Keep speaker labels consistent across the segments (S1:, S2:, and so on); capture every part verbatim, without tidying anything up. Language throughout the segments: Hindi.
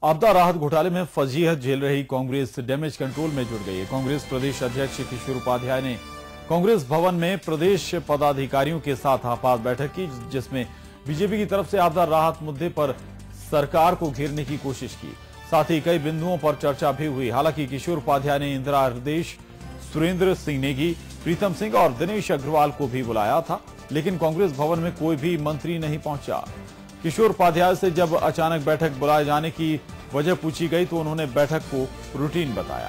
S1: आपदा राहत घोटाले में फजीहत झेल रही कांग्रेस डैमेज कंट्रोल में जुट गई है। कांग्रेस प्रदेश अध्यक्ष किशोर उपाध्याय ने कांग्रेस भवन में प्रदेश पदाधिकारियों के साथ आपात बैठक की, जिसमें बीजेपी की तरफ से आपदा राहत मुद्दे पर सरकार को घेरने की कोशिश की। साथ ही कई बिंदुओं पर चर्चा भी हुई। हालांकि किशोर उपाध्याय ने इंदिरा हृदयेश, सुरेंद्र सिंह नेगी, प्रीतम सिंह और दिनेश अग्रवाल को भी बुलाया था, लेकिन कांग्रेस भवन में कोई भी मंत्री नहीं पहुंचा। किशोर उपाध्याय से जब अचानक बैठक बुलाए जाने की वजह पूछी गई तो उन्होंने बैठक को रूटीन बताया।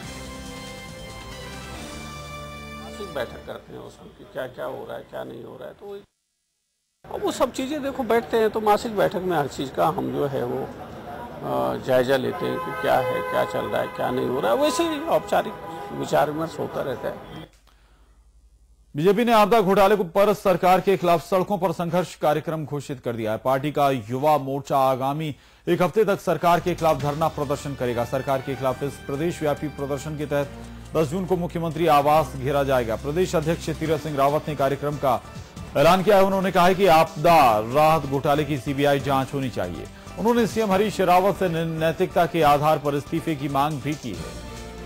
S2: मासिक बैठक करते हैं उसमें कि क्या क्या हो रहा है, क्या नहीं हो रहा है, तो अब वो सब चीजें देखो बैठते हैं तो मासिक बैठक में हर चीज का हम जो है वो जायजा लेते हैं कि क्या है, क्या चल रहा है, क्या नहीं हो रहा है। वैसे ही औपचारिक विचार विमर्श होता रहता है।
S1: बीजेपी ने आपदा घोटाले पर सरकार के खिलाफ सड़कों पर संघर्ष कार्यक्रम घोषित कर दिया है। पार्टी का युवा मोर्चा आगामी एक हफ्ते तक सरकार के खिलाफ धरना प्रदर्शन करेगा। सरकार के खिलाफ इस प्रदेश व्यापी प्रदर्शन के तहत दस जून को मुख्यमंत्री आवास घेरा जाएगा। प्रदेश अध्यक्ष तीरथ सिंह रावत ने कार्यक्रम का ऐलान किया है। उन्होंने कहा है कि आपदा राहत घोटाले की सीबीआई जांच होनी चाहिए। उन्होंने सीएम हरीश रावत से नैतिकता के आधार पर इस्तीफे की मांग भी की है।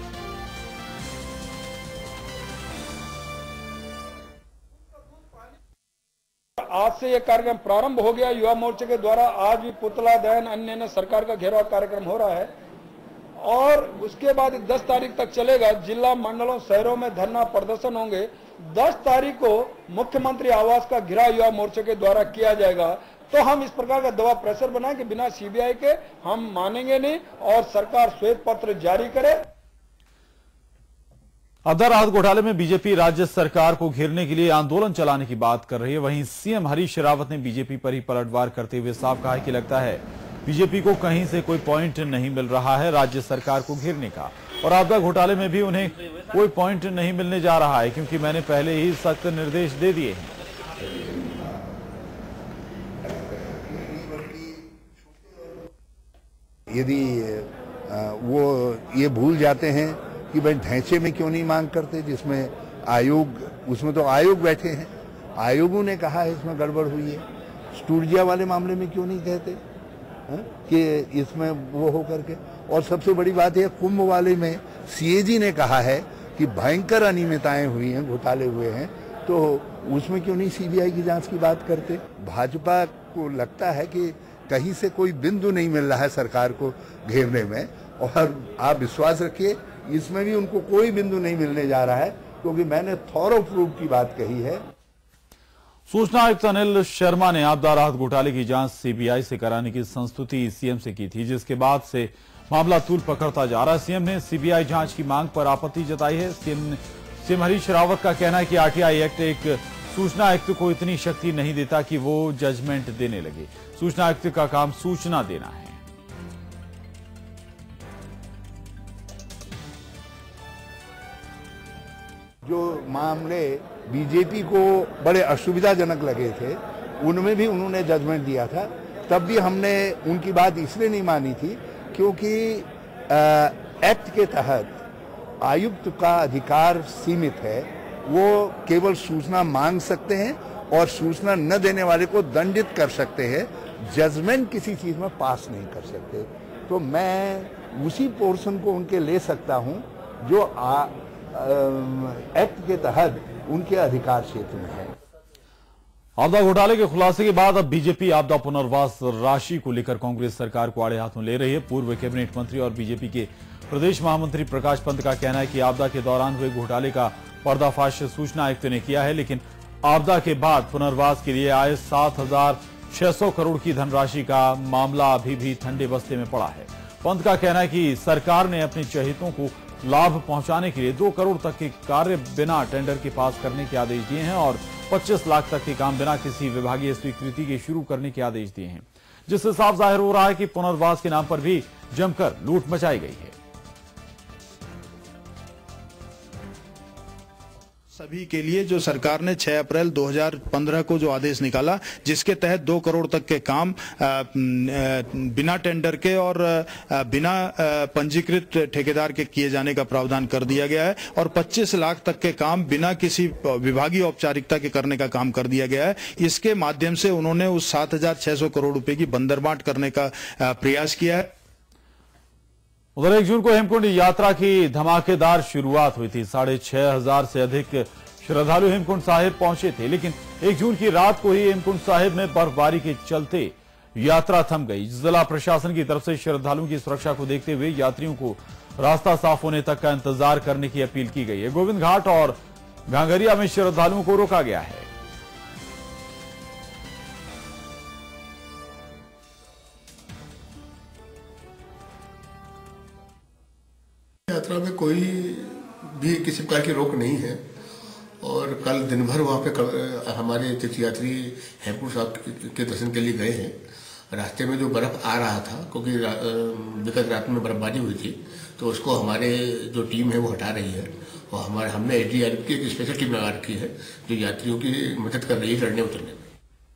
S3: आज से यह कार्यक्रम प्रारंभ हो गया। युवा मोर्चे के द्वारा आज भी पुतला दहन अन्य अन्य सरकार का घेराव कार्यक्रम हो रहा है और उसके बाद दस तारीख तक चलेगा। जिला मंडलों शहरों में धरना प्रदर्शन होंगे। दस तारीख को मुख्यमंत्री आवास का घेराव युवा मोर्चे के द्वारा किया जाएगा। तो हम इस प्रकार का दबाव प्रेशर बनाए कि बिना सीबीआई के हम मानेंगे नहीं और सरकार श्वेत पत्र जारी करे।
S1: आपदा राहत घोटाले में बीजेपी राज्य सरकार को घेरने के लिए आंदोलन चलाने की बात कर रही है। वहीं सीएम हरीश रावत ने बीजेपी पर ही पलटवार करते हुए साफ कहा है कि लगता है बीजेपी को कहीं से कोई पॉइंट नहीं मिल रहा है राज्य सरकार को घेरने का, और आपदा घोटाले में भी उन्हें कोई पॉइंट नहीं मिलने जा रहा है क्योंकि मैंने पहले ही सख्त निर्देश दे दिए हैं।
S4: यदि वो ये भूल जाते हैं कि भाई ढांचे में क्यों नहीं मांग करते, जिसमें आयोग, उसमें तो आयोग बैठे हैं, आयोगों ने कहा है इसमें गड़बड़ हुई है। स्टूडिया वाले मामले में क्यों नहीं कहते है? कि इसमें वो हो करके। और सबसे बड़ी बात है कुंभ वाले में सीएजी ने कहा है कि भयंकर अनियमितताएं हुई हैं, घोटाले हुए हैं, तो उसमें क्यों नहीं सीबीआई की जांच की बात करते। भाजपा को लगता है कि कहीं से कोई बिंदु नहीं मिल रहा है सरकार को घेरने में, और आप विश्वास रखिए इसमें भी उनको कोई बिंदु नहीं मिलने जा रहा है, क्योंकि मैंने थॉरो प्रूफ की बात कही है।
S1: सूचना आयुक्त अनिल शर्मा ने आपदा राहत घोटाले की जांच सीबीआई से कराने की संस्तुति सीएम से की थी, जिसके बाद से मामला तूल पकड़ता जा रहा है। सीएम ने सीबीआई जांच की मांग पर आपत्ति जताई है। सीएम सीएम हरीश रावत का कहना है कि आरटीआई एक्ट एक सूचना आयुक्त को इतनी शक्ति नहीं देता कि वो जजमेंट देने लगे। सूचना आयुक्त का काम सूचना देना है।
S4: जो मामले बीजेपी को बड़े असुविधाजनक लगे थे उनमें भी उन्होंने जजमेंट दिया था। तब भी हमने उनकी बात इसलिए नहीं मानी थी क्योंकि एक्ट के तहत आयुक्त का अधिकार सीमित है। वो केवल सूचना मांग सकते हैं और सूचना न देने वाले को दंडित कर सकते हैं, जजमेंट किसी चीज में पास नहीं कर सकते। तो मैं उसी पोर्शन को उनके ले सकता हूं जो आ, एक्ट के तहत उनके अधिकार क्षेत्र में है।
S1: आपदा घोटाले के खुलासे के बाद अब बीजेपी आपदा पुनर्वास राशि को लेकर कांग्रेस सरकार को आड़े हाथों ले रही है। पूर्व कैबिनेट मंत्री और बीजेपी के प्रदेश महामंत्री प्रकाश पंत का कहना है कि आपदा के दौरान हुए घोटाले का पर्दाफाश सूचना आयुक्त ने किया है, लेकिन आपदा के बाद पुनर्वास के लिए आए सात हजार छह सौ करोड़ की धनराशि का मामला अभी भी ठंडे बस्ते में पड़ा है। पंत का कहना है कि सरकार ने अपने चहेतों को लाभ पहुंचाने के लिए दो करोड़ तक के कार्य बिना टेंडर के पास करने के आदेश दिए हैं और पच्चीस लाख तक के काम बिना किसी विभागीय स्वीकृति के शुरू करने के आदेश दिए हैं, जिससे साफ जाहिर हो रहा है कि पुनर्वास के नाम पर भी जमकर लूट मचाई गई है।
S5: सभी के लिए जो सरकार ने छह अप्रैल दो हज़ार पंद्रह को जो आदेश निकाला, जिसके तहत दो करोड़ तक के काम बिना टेंडर के और बिना पंजीकृत ठेकेदार के किए जाने का प्रावधान कर दिया गया है और पच्चीस लाख तक के काम बिना किसी विभागीय औपचारिकता के करने का काम कर दिया गया है। इसके माध्यम से उन्होंने उस सात हजार छह सौ करोड़ रुपए की बंदरबांट करने का प्रयास किया है।
S1: उधर एक जून को हेमकुंड यात्रा की धमाकेदार शुरुआत हुई थी। साढ़े छह हजार से अधिक श्रद्धालु हेमकुंड साहिब पहुंचे थे, लेकिन एक जून की रात को ही हेमकुंड साहिब में बर्फबारी के चलते यात्रा थम गई। जिला प्रशासन की तरफ से श्रद्धालुओं की सुरक्षा को देखते हुए यात्रियों को रास्ता साफ होने तक का इंतजार करने की अपील की गई है। गोविंद घाट और घांगरिया में श्रद्धालुओं को रोका गया है।
S6: यात्रा में कोई भी किसी प्रकार की रोक नहीं है और कल दिन भर वहाँ पे हमारे तीर्थयात्री हेमकुंड साहब के दर्शन के लिए गए हैं। रास्ते में जो बर्फ आ रहा था, क्योंकि विगत रात में बर्फबारी हुई थी, तो उसको हमारे जो टीम है वो हटा रही है और हमारे हमने एस डी आर एफ की एक स्पेशल टीम लगा रखी है जो यात्रियों की मदद कर रही है चढ़ने उतरने में।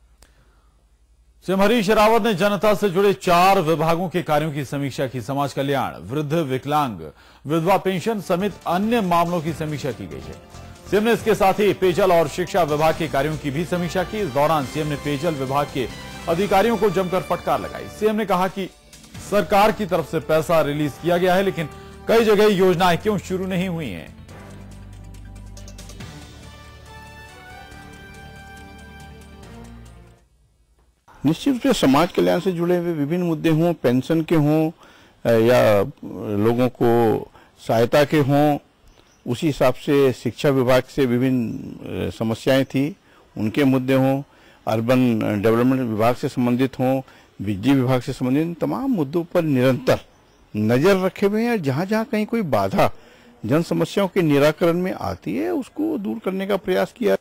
S1: सीएम हरीश रावत ने जनता से जुड़े चार विभागों के कार्यों की समीक्षा की। समाज कल्याण, वृद्ध, विकलांग, विधवा पेंशन समेत अन्य मामलों की समीक्षा की गई है। सीएम ने इसके साथ ही पेयजल और शिक्षा विभाग के कार्यों की भी समीक्षा की। इस दौरान सीएम ने पेयजल विभाग के अधिकारियों को जमकर फटकार लगाई। सीएम ने कहा कि सरकार की तरफ से पैसा रिलीज किया गया है, लेकिन कई जगह योजनाएं क्यों शुरू नहीं हुई हैं।
S7: निश्चित रूप से समाज कल्याण से जुड़े हुए विभिन्न मुद्दे हों, पेंशन के हों या लोगों को सहायता के हों, उसी हिसाब से शिक्षा विभाग से विभिन्न समस्याएं थी, उनके मुद्दे हों, अर्बन डेवलपमेंट विभाग से संबंधित हों, बिजली विभाग से संबंधित, तमाम मुद्दों पर निरंतर नजर रखे हुए हैं। जहां जहां कहीं कोई बाधा जन समस्याओं के निराकरण में आती है, उसको दूर करने का प्रयास किया।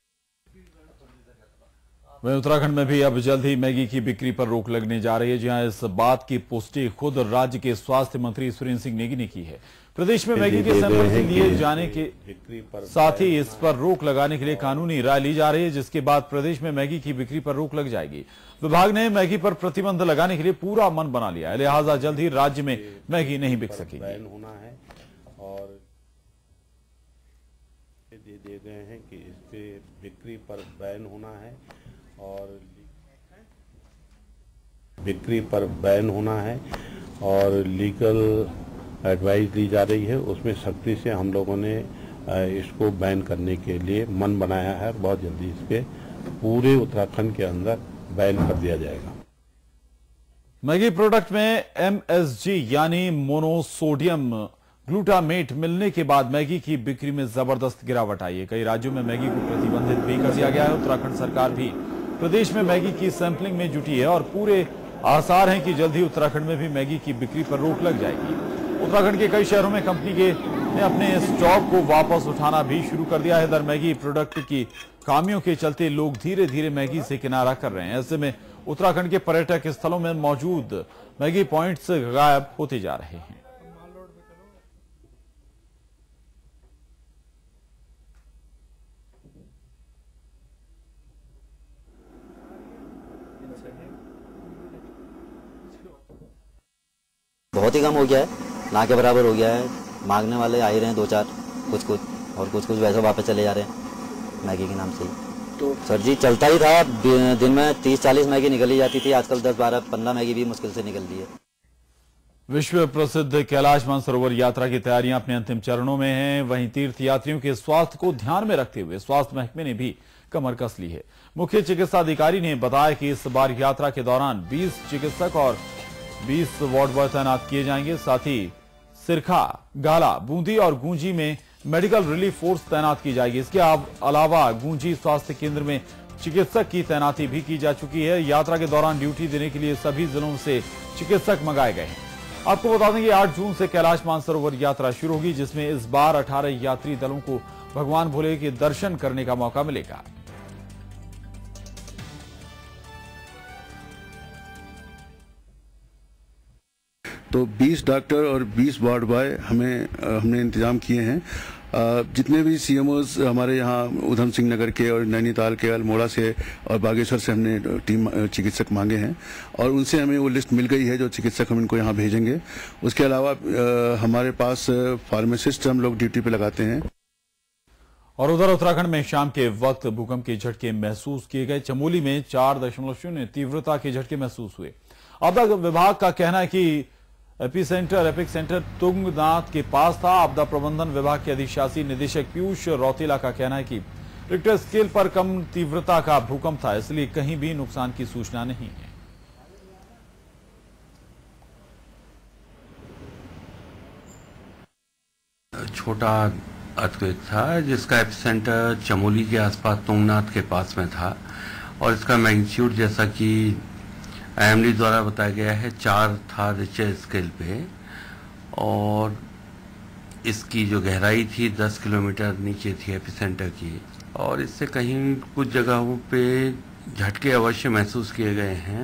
S1: वहीं उत्तराखंड में भी अब जल्द ही मैगी की बिक्री पर रोक लगने जा रही है, जहां इस बात की पुष्टि खुद राज्य के स्वास्थ्य मंत्री सुरेंद्र सिंह नेगी ने की है। प्रदेश में मैगी के सैंपल लिए जाने के साथ ही इस पर रोक लगाने के लिए कानूनी राय ली जा रही है, जिसके बाद प्रदेश में मैगी की बिक्री पर रोक लग जाएगी। विभाग ने मैगी पर प्रतिबंध लगाने के लिए पूरा मन बना लिया है, लिहाजा जल्द ही राज्य में मैगी नहीं बिक सकेगी।
S8: होना है और दे दिए गए हैं कि इस पे बिक्री पर बैन होना है और बिक्री पर बैन होना है और लीगल एडवाइस दी जा रही है। उसमें सख्ती से हम लोगों ने इसको बैन करने के लिए मन बनाया है। बहुत जल्दी इस पे पूरे उत्तराखंड के अंदर बैन कर दिया जाएगा।
S1: मैगी प्रोडक्ट में एम एस जी यानी मोनोसोडियम ग्लूटामेट मिलने के बाद मैगी की बिक्री में जबरदस्त गिरावट आई है। कई राज्यों में मैगी को प्रतिबंधित भी कर दिया गया है। उत्तराखंड सरकार भी प्रदेश में मैगी की सैंपलिंग में जुटी है और पूरे आसार हैं कि जल्द ही उत्तराखंड में भी मैगी की बिक्री पर रोक लग जाएगी। उत्तराखंड के कई शहरों में कंपनी के ने अपने स्टॉक को वापस उठाना भी शुरू कर दिया है। इधर मैगी प्रोडक्ट की खामियों के चलते लोग धीरे धीरे मैगी से किनारा कर रहे हैं। ऐसे में उत्तराखंड के पर्यटक स्थलों में मौजूद मैगी पॉइंट्स गायब होते जा रहे हैं।
S9: बहुत ही कम हो गया है, ना के बराबर हो गया है। मांगने वाले आ ही रहे हैं दो चार, कुछ कुछ और कुछ कुछ वैसे वापस चले जा रहे हैं मैगी के नाम से ही। तो सर जी चलता ही था, दिन में तीस चालीस मैगी निकली जाती थी, आजकल दस बारह पंद्रह मैगी भी मुश्किल से निकल रही है।
S1: विश्व प्रसिद्ध कैलाश मानसरोवर यात्रा की तैयारियां अपने अंतिम चरणों में हैं। वहीं तीर्थ यात्रियों के स्वास्थ्य को ध्यान में रखते हुए स्वास्थ्य महकमे ने भी कमर कस ली है। मुख्य चिकित्सा अधिकारी ने बताया कि इस बार यात्रा के दौरान बीस चिकित्सक और बीस वार्ड बॉय तैनात किए जाएंगे। साथ ही सिरखा, गाला, बूंदी और गूंजी में मेडिकल रिलीफ फोर्स तैनात की जाएगी। इसके अलावा गूंजी स्वास्थ्य केंद्र में चिकित्सक की तैनाती भी की जा चुकी है। यात्रा के दौरान ड्यूटी देने के लिए सभी जिलों से चिकित्सक मंगाए गए हैं। आपको बता दें कि आठ जून से कैलाश मानसरोवर यात्रा शुरू होगी, जिसमें इस बार अठारह यात्री दलों को भगवान भोले के दर्शन करने का मौका मिलेगा।
S10: तो बीस डॉक्टर और बीस वार्ड बॉय हमें हमने इंतजाम किए हैं। जितने भी सीएमओज हमारे यहाँ उधम सिंह नगर के और नैनीताल के, अल्मोड़ा से और बागेश्वर से हमने टीम चिकित्सक मांगे हैं और उनसे हमें वो लिस्ट मिल गई है जो चिकित्सक हम इनको यहाँ भेजेंगे। उसके अलावा हमारे पास फार्मासिस्ट हम लोग ड्यूटी पे लगाते हैं।
S1: और उधर उत्तराखंड में शाम के वक्त भूकंप के झटके महसूस किए गए। चमोली में चार दशमलव शून्य तीव्रता के झटके महसूस हुए। आपदा विभाग का कहना है कि epicentre epic centre Tungnath के पास था। आपदा प्रबंधन विभाग के अधिशासी निदेशक पीयूष रौतेला का कहना है कि रिक्टर स्केल पर कम तीव्रता का भूकंप था, इसलिए कहीं भी नुकसान की सूचना नहीं है।
S11: छोटा अर्थक्वेक था जिसका एपिसेंटर चमोली के आसपास तुंगनाथ के पास में था और इसका मैग्नीट्यूड जैसा कि आईएमडी द्वारा बताया गया है चार था रिक्टर स्केल पे और इसकी जो गहराई थी दस किलोमीटर नीचे थी एपिसेंटर की और इससे कहीं कुछ जगहों पे झटके अवश्य महसूस किए गए हैं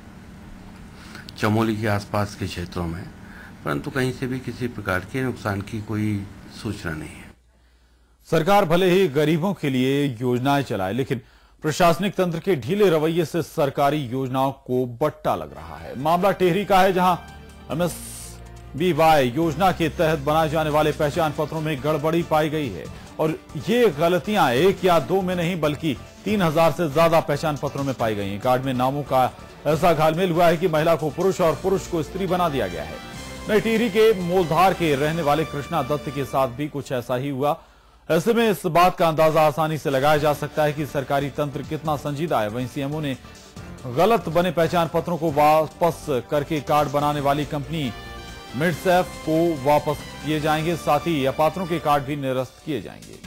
S11: चमोली के आसपास के क्षेत्रों में, परंतु कहीं से भी किसी प्रकार के नुकसान की कोई सूचना नहीं है।
S1: सरकार भले ही गरीबों के लिए योजनाएं चलाए, लेकिन प्रशासनिक तंत्र के ढीले रवैये से सरकारी योजनाओं को बट्टा लग रहा है। मामला टेहरी का है, जहां एमएसबीवाई योजना के तहत बनाए जाने वाले पहचान पत्रों में गड़बड़ी पाई गई है और ये गलतियां एक या दो में नहीं बल्कि तीन हजार से ज्यादा पहचान पत्रों में पाई गई हैं। कार्ड में नामों का ऐसा घालमेल हुआ है कि महिला को पुरुष और पुरुष को स्त्री बना दिया गया है। नई टिहरी के मोलधार के रहने वाले कृष्णा दत्त के साथ भी कुछ ऐसा ही हुआ। ऐसे में इस बात का अंदाजा आसानी से लगाया जा सकता है कि सरकारी तंत्र कितना संजीदा है। वहीं सीएमओ ने गलत बने पहचान पत्रों को वापस करके कार्ड बनाने वाली कंपनी मिडसेफ को वापस किए जाएंगे, साथ ही अपात्रों के कार्ड भी निरस्त किए जाएंगे।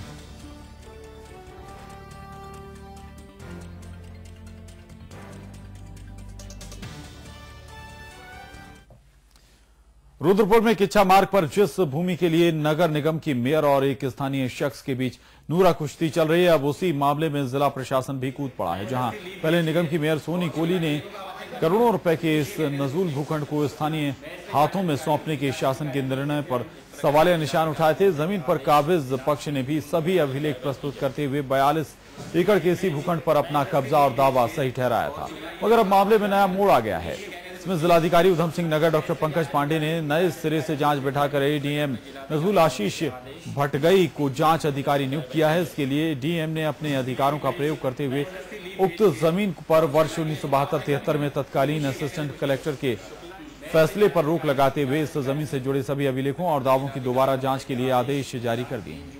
S1: रुद्रपुर में किच्छा मार्ग पर जिस भूमि के लिए नगर निगम की मेयर और एक स्थानीय शख्स के बीच नूरा कुश्ती चल रही है, अब उसी मामले में जिला प्रशासन भी कूद पड़ा है। जहां पहले निगम की मेयर सोनी कोहली ने करोड़ों रुपए के इस नजूल भूखंड को स्थानीय हाथों में सौंपने के शासन के निर्णय पर सवालिया निशान उठाए थे। जमीन पर काबिज पक्ष ने भी सभी अभिलेख प्रस्तुत करते हुए बयालीस एकड़ के इसी भूखंड पर अपना कब्जा और दावा सही ठहराया था, मगर अब मामले में नया मोड़ आ गया है। इसमें जिलाधिकारी उधम सिंह नगर डॉक्टर पंकज पांडे ने नए सिरे से जांच बैठाकर एडीएम नजूल आशीष भटगई को जांच अधिकारी नियुक्त किया है। इसके लिए डीएम ने अपने अधिकारों का प्रयोग करते हुए उक्त जमीन पर वर्ष उन्नीस सौ बहत्तर तिहत्तर में तत्कालीन असिस्टेंट कलेक्टर के फैसले पर रोक लगाते हुए इस जमीन से जुड़े सभी अभिलेखों और दावों की दोबारा जांच के लिए आदेश जारी कर दिए।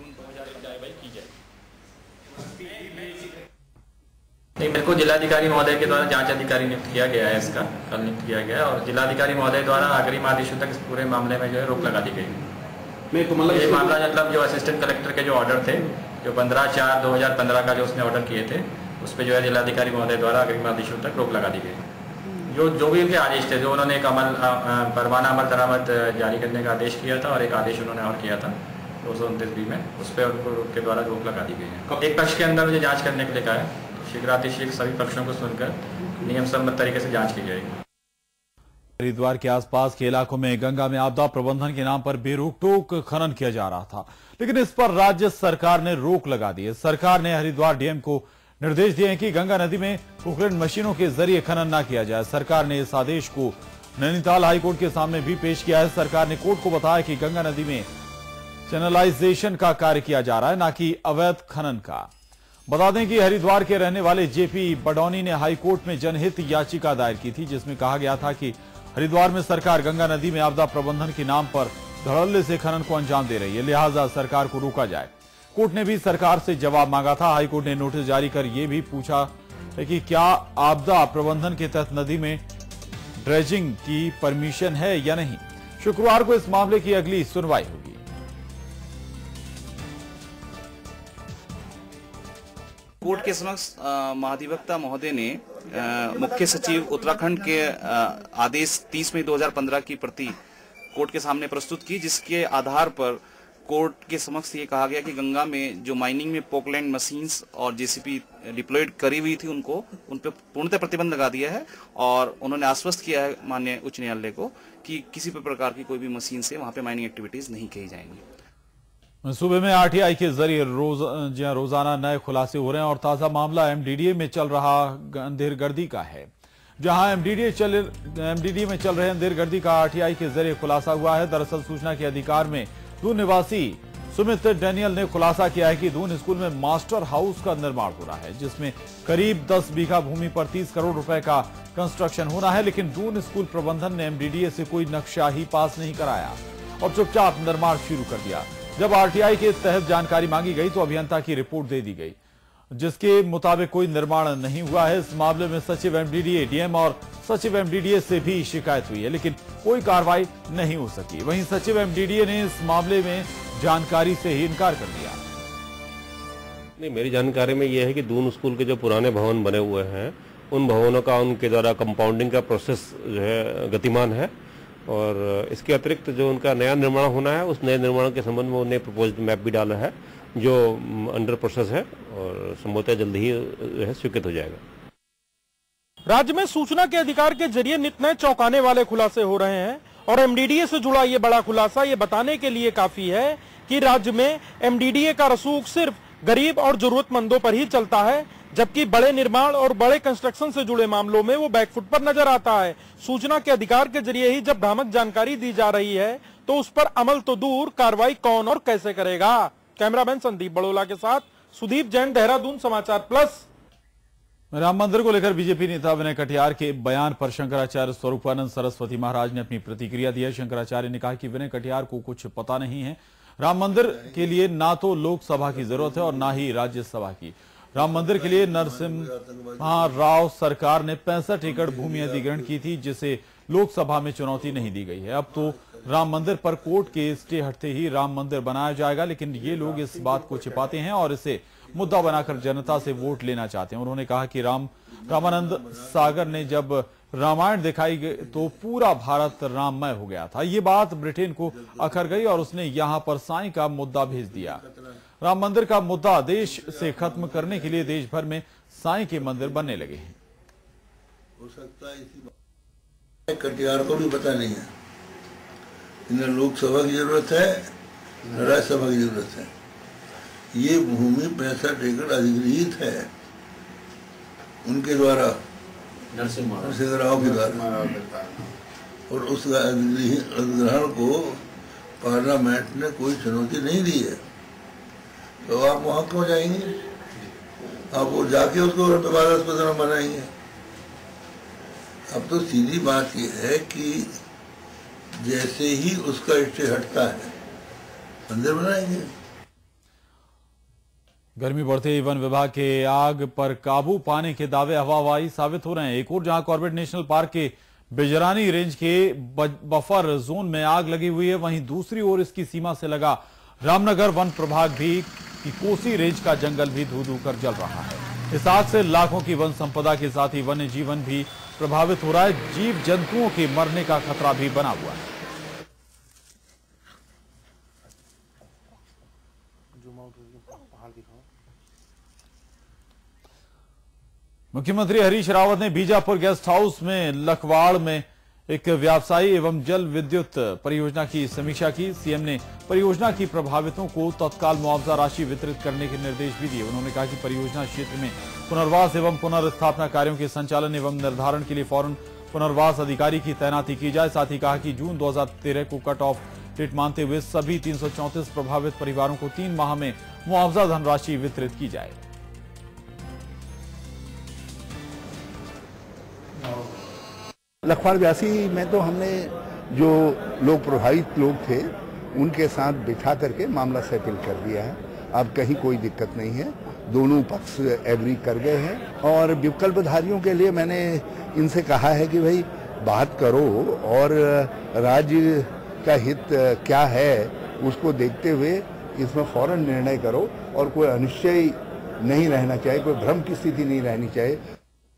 S12: नहीं, मेरे को जिलाधिकारी महोदय के द्वारा जांच अधिकारी नियुक्त किया गया है, इसका कल नियुक्त किया गया है और जिलाधिकारी महोदय द्वारा अग्रिम आदेशों तक इस पूरे मामले में जो है रोक लगा दी गई। मैं तो मतलब ये मामला मतलब जो असिस्टेंट कलेक्टर के जो ऑर्डर थे, जो पंद्रह चार दो हजार पंद्रह का जो उसने ऑर्डर किए थे, उस पर जो है जिलाधिकारी महोदय द्वारा अग्रिम आदेशों तक रोक लगा दी गई। जो जो भी उनके आदेश थे, जो उन्होंने एक अमल परवाना अमल दरामद जारी करने का आदेश किया था और एक आदेश उन्होंने और किया था दो सौ उनतीस बी में, उस पर उनको रोक के द्वारा रोक लगा दी गई है। एक पक्ष के अंदर मुझे जाँच करने के लिए कहा है, शीघ्रातिशीघ्र सभी पक्षों को सुनकर नियम सम्मत तरीके से जांच की जाएगी।
S1: हरिद्वार के आसपास के इलाकों में गंगा में आपदा प्रबंधन के नाम पर बेरोक टोक खनन किया जा रहा था, लेकिन इस पर राज्य सरकार ने रोक लगा दी है। सरकार ने हरिद्वार डीएम को निर्देश दिए हैं कि गंगा नदी में पोखरण मशीनों के जरिए खनन न किया जाए। सरकार ने इस आदेश को नैनीताल हाईकोर्ट के सामने भी पेश किया है। सरकार ने कोर्ट को बताया कि गंगा नदी में चैनलाइजेशन का कार्य किया जा रहा है, न कि अवैध खनन का। बता दें कि हरिद्वार के रहने वाले जेपी बडौनी ने हाईकोर्ट में जनहित याचिका दायर की थी, जिसमें कहा गया था कि हरिद्वार में सरकार गंगा नदी में आपदा प्रबंधन के नाम पर धड़ल्ले से खनन को अंजाम दे रही है, लिहाजा सरकार को रोका जाए। कोर्ट ने भी सरकार से जवाब मांगा था। हाईकोर्ट ने नोटिस जारी कर यह भी पूछा है कि क्या आपदा प्रबंधन के तहत नदी में ड्रेजिंग की परमिशन है या नहीं। शुक्रवार को इस मामले की अगली सुनवाई होगी।
S13: कोर्ट के समक्ष महाधिवक्ता महोदय ने आ, मुख्य सचिव उत्तराखंड के आ, आदेश तीस मई दो हजार पंद्रह की प्रति कोर्ट के सामने प्रस्तुत की, जिसके आधार पर कोर्ट के समक्ष ये कहा गया कि गंगा में जो माइनिंग में पोकलैंड मशीन्स और जेसीबी डिप्लॉयड करी हुई थी, उनको उन पर पूर्णतः प्रतिबंध लगा दिया है और उन्होंने आश्वस्त किया है माननीय उच्च न्यायालय को कि किसी भी प्रकार की कोई भी मशीन से वहां पे माइनिंग एक्टिविटीज नहीं की जाएंगी।
S1: सूबे में आरटीआई के जरिए रोज रोजाना नए खुलासे हो रहे हैं और ताजा मामला एमडीडीए में चल रहा अंधेरगर्दी का है, जहां एमडीडीए चल एमडीडीए में चल रहे अंधेरगर्दी का आरटीआई के जरिए खुलासा हुआ है। दरअसल सूचना के अधिकार में दूर निवासी सुमित डैनियल ने खुलासा किया है कि दून स्कूल में मास्टर हाउस का निर्माण हो रहा है, जिसमें करीब दस बीघा भूमि पर तीस करोड़ रुपए का कंस्ट्रक्शन होना है, लेकिन दून स्कूल प्रबंधन ने एमडीडीए से कोई नक्शा ही पास नहीं कराया और चुपचाप निर्माण शुरू कर दिया। जब आरटीआई के तहत जानकारी मांगी गई तो अभियंता की रिपोर्ट दे दी गई, जिसके मुताबिक कोई निर्माण नहीं हुआ है। इस मामले में सचिव एमडीडीए, डीएम और सचिव एमडीडीए से भी शिकायत हुई है, लेकिन कोई कार्रवाई नहीं हो सकी। वहीं सचिव एमडीडीए ने इस मामले में जानकारी से ही इनकार कर दिया।
S14: नहीं, मेरी जानकारी में यह है कि दून स्कूल के जो पुराने भवन बने हुए हैं उन भवनों का उनके द्वारा कंपाउंडिंग का प्रोसेस जो है गतिमान है, और इसके अतिरिक्त जो उनका नया निर्माण होना है उस नए निर्माण के संबंध में उन्हें प्रपोज्ड मैप भी डाला है जो अंडर प्रोसेस है और संभवतः जल्द ही जो है स्वीकृत हो जाएगा।
S15: राज्य में सूचना के अधिकार के जरिए नित नए चौंकाने वाले खुलासे हो रहे हैं और एमडीडीए से जुड़ा ये बड़ा खुलासा ये बताने के लिए काफी है कि राज्य में एमडीडीए का रसूख सिर्फ गरीब और जरूरतमंदों पर ही चलता है, जबकि बड़े निर्माण और बड़े कंस्ट्रक्शन से जुड़े मामलों में वो बैकफुट पर नजर आता है। सूचना के अधिकार के जरिए ही जब भ्रामक जानकारी दी जा रही है तो उस पर अमल तो दूर, कार्रवाई कौन और कैसे करेगा। कैमरामैन संदीप बड़ोला के साथ सुदीप जैन, देहरादून, समाचार प्लस।
S1: राम मंदिर को लेकर बीजेपी नेता विनय कटियार के बयान पर शंकराचार्य स्वरूपानंद सरस्वती महाराज ने अपनी प्रतिक्रिया दी है। शंकराचार्य ने कहा कि विनय कटियार को कुछ पता नहीं है। राम मंदिर के लिए ना तो लोकसभा की जरूरत है और ना ही राज्यसभा की। राम मंदिर के लिए नरसिम्हा राव सरकार ने पैंसठ एकड़ भूमि अधिग्रहण की थी, जिसे लोकसभा में चुनौती नहीं दी गई है। अब तो राम मंदिर पर कोर्ट के स्टे हटते ही राम मंदिर बनाया जाएगा, लेकिन ये लोग इस बात को छिपाते हैं और इसे मुद्दा बनाकर जनता से वोट लेना चाहते हैं। उन्होंने कहा कि राम रामानंद सागर ने जब रामायण दिखाई गई तो पूरा भारत राममय हो गया था। ये बात ब्रिटेन को अखर गई और उसने यहाँ पर साईं का मुद्दा भेज दिया। राम मंदिर का मुद्दा देश से खत्म करने के लिए देश भर में साईं के मंदिर बनने लगे हैं।
S16: हो सकता है इसी कटियार को भी पता नहीं है, इन्हें लोकसभा की जरूरत है, राज्यसभा की जरूरत है। ये भूमि पैंसठ एकड़ अधिग्रहित है उनके द्वारा, नरसिम्हा राव के द्वारा, और उस अधिग्रहण को पार्लियामेंट ने कोई चुनौती नहीं दी है। तो आप वहां क्यों जाएंगे? आप वो जाके उसको विवादास्पद बनाएंगे। अब तो सीधी बात यह है कि जैसे ही उसका स्टे हटता है मंदिर बनाएंगे।
S1: गर्मी बढ़ते ही वन विभाग के आग पर काबू पाने के दावे हवाबाजी साबित हो रहे हैं। एक और जहां कॉर्बेट नेशनल पार्क के बिजरानी रेंज के बफर जोन में आग लगी हुई है, वहीं दूसरी ओर इसकी सीमा से लगा रामनगर वन प्रभाग भी की कोसी रेंज का जंगल भी धू धू कर जल रहा है। इस आग से लाखों की वन संपदा के साथ ही वन्य जीवन भी प्रभावित हो रहा है। जीव जंतुओं के मरने का खतरा भी बना हुआ है। मुख्यमंत्री हरीश रावत ने बीजापुर गेस्ट हाउस में लखवाड़ में एक व्यवसायी एवं जल विद्युत परियोजना की समीक्षा की। सीएम ने परियोजना की प्रभावितों को तत्काल मुआवजा राशि वितरित करने के निर्देश भी दिए। उन्होंने कहा कि परियोजना क्षेत्र में पुनर्वास एवं पुनर्स्थापना कार्यों के संचालन एवं निर्धारण के लिए फौरन पुनर्वास अधिकारी की तैनाती की जाए। साथ ही कहा कि जून दो हजार तेरह को कट ऑफ डेट मानते हुए सभी तीन सौ चौंतीस प्रभावित परिवारों को तीन माह में मुआवजा धनराशि वितरित की जाए।
S4: लखवाड़ व्यासी में तो हमने जो लोग प्रभावित लोग थे उनके साथ बिठा करके मामला सेटल कर दिया है। अब कहीं कोई दिक्कत नहीं है, दोनों पक्ष एग्री कर गए हैं। और विकल्पधारियों के लिए मैंने इनसे कहा है कि भाई बात करो और राज्य का हित क्या है उसको देखते हुए इसमें फौरन निर्णय करो और कोई अनिश्चय नहीं रहना चाहिए, कोई भ्रम की स्थिति नहीं रहनी चाहिए।